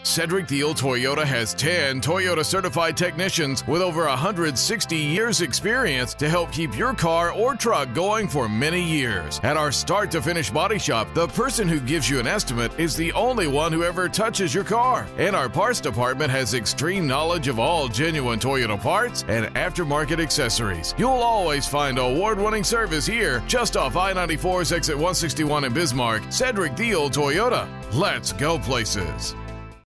Cedric Theel Toyota has 10 Toyota certified technicians with over 160 years experience to help keep your car or truck going for many years. At our start to finish body shop, the person who gives you an estimate is the only one who ever touches your car. And our parts department has extreme knowledge of all genuine Toyota parts and aftermarket accessories. You'll always find award-winning service here, just off I-94's exit 161 in Bismarck. Cedric Theel Toyota. Let's go places.